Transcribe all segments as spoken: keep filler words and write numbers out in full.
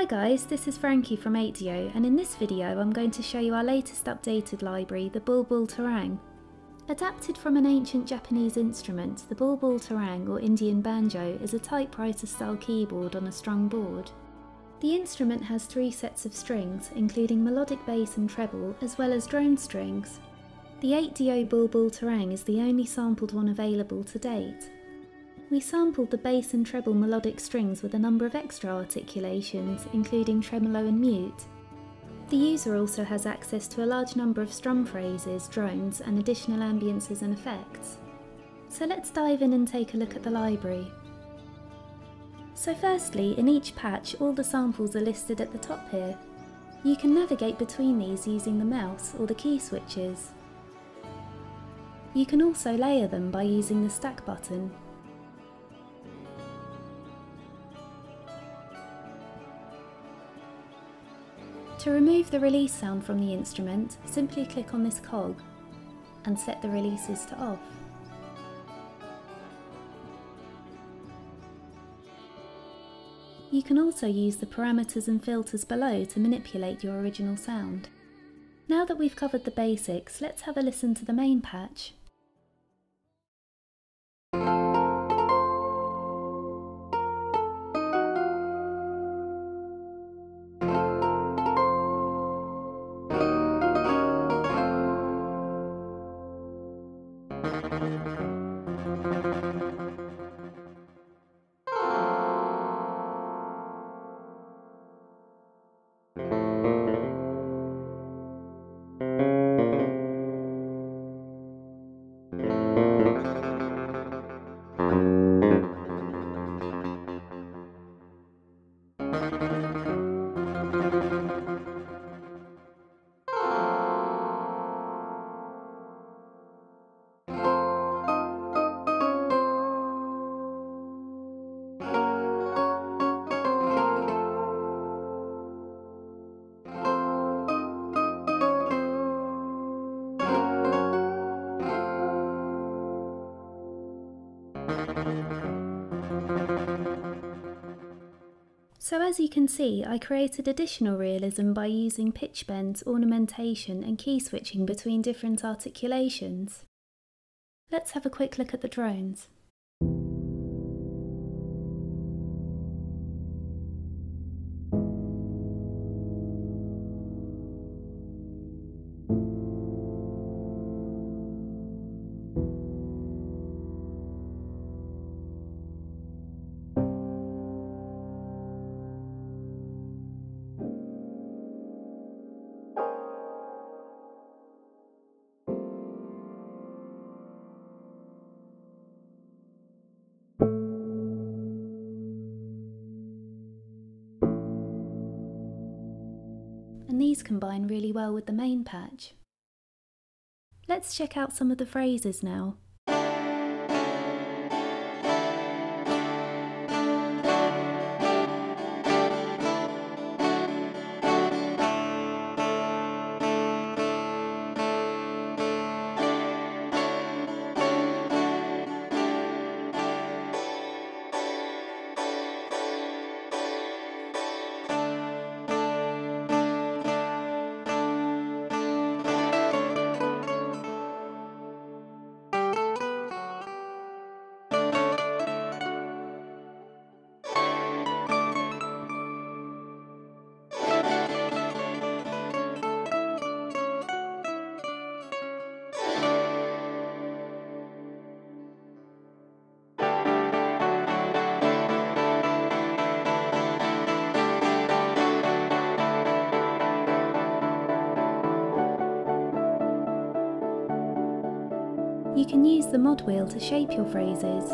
guys, this is Frankie from eight D O, and in this video I'm going to show you our latest updated library, the Bulbul Tarang. Adapted from an ancient Japanese instrument, the Bulbul Tarang or Indian Banjo is a typewriter style keyboard on a strung board. The instrument has three sets of strings, including melodic bass and treble, as well as drone strings. The eight D O Bulbul Tarang is the only sampled one available to date. We sampled the bass and treble melodic strings with a number of extra articulations, including tremolo and mute. The user also has access to a large number of strum phrases, drones, and additional ambiances and effects. So let's dive in and take a look at the library. So firstly, in each patch, all the samples are listed at the top here. You can navigate between these using the mouse or the key switches. You can also layer them by using the stack button. To remove the release sound from the instrument, simply click on this cog and set the releases to off. You can also use the parameters and filters below to manipulate your original sound. Now that we've covered the basics, let's have a listen to the main patch. So as you can see, I created additional realism by using pitch bends, ornamentation and key switching between different articulations. Let's have a quick look at the drones. And these combine really well with the main patch. Let's check out some of the phrases now. You can use the mod wheel to shape your phrases.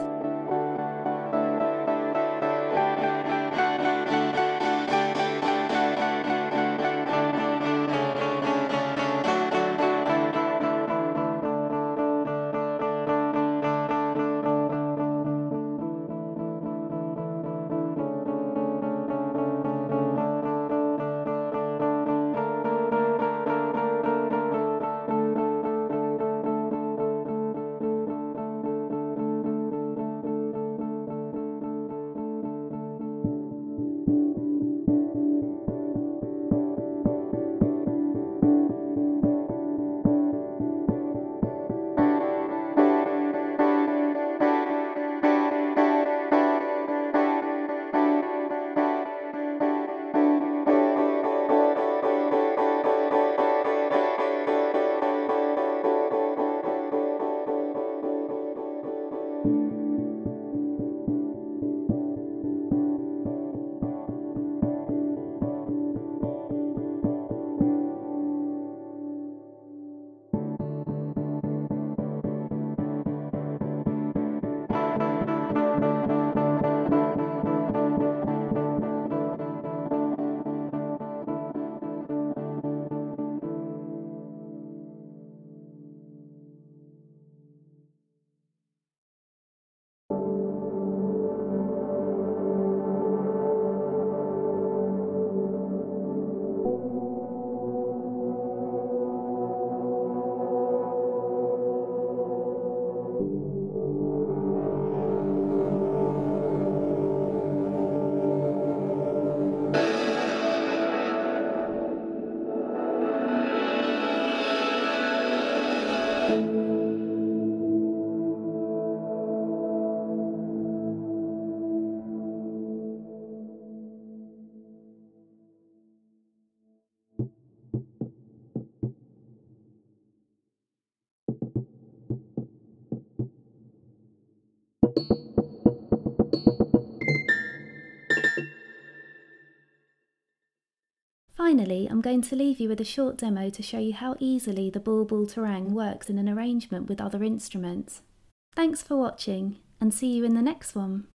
Finally, I'm going to leave you with a short demo to show you how easily the Bulbul Tarang works in an arrangement with other instruments. Thanks for watching, and see you in the next one.